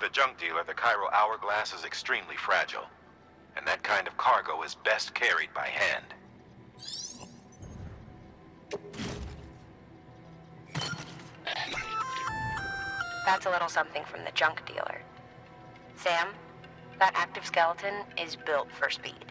the junk dealer, the Cairo Hourglass is extremely fragile. And that kind of cargo is best carried by hand. That's a little something from the junk dealer. Sam, that active skeleton is built for speed.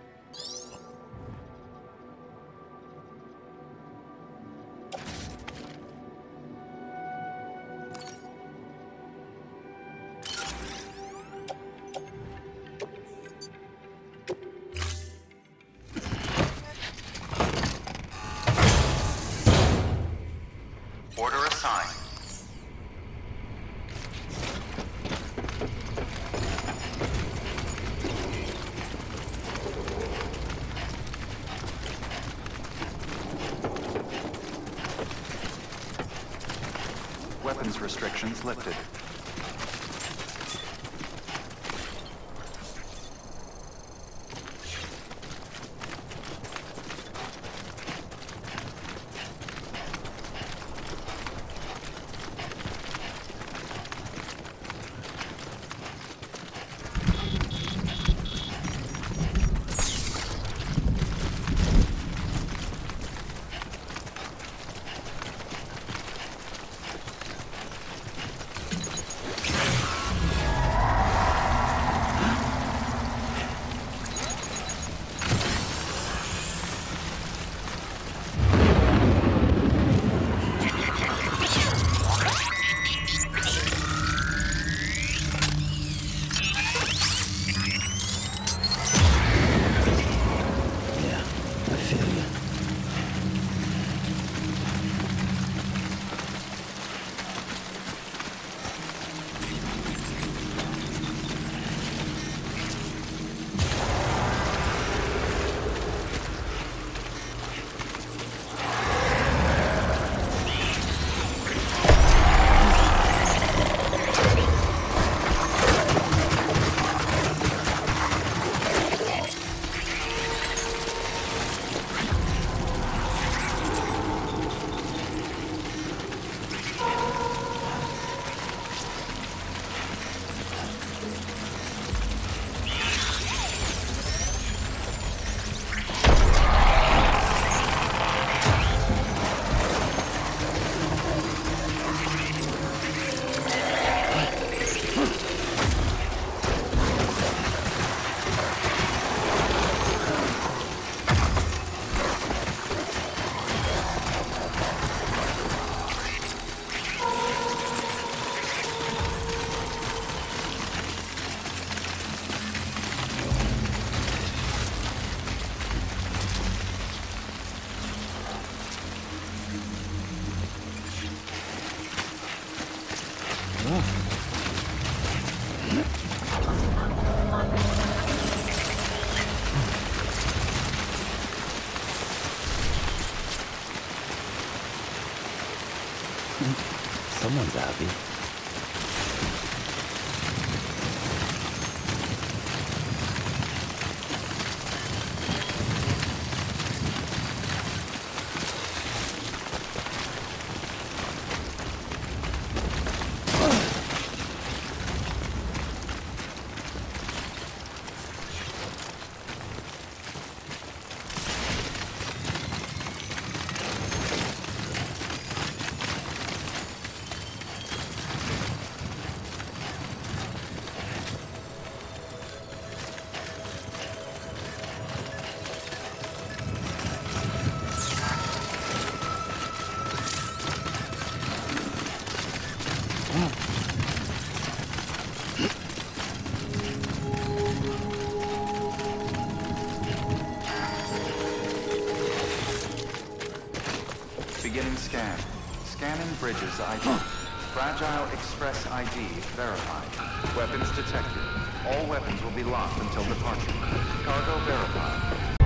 Order assigned. Weapons restrictions lifted. Someone's happy. Beginning scan. Scanning bridges ID. Fragile Express ID verified. Weapons detected. All weapons will be locked until departure. Cargo verified.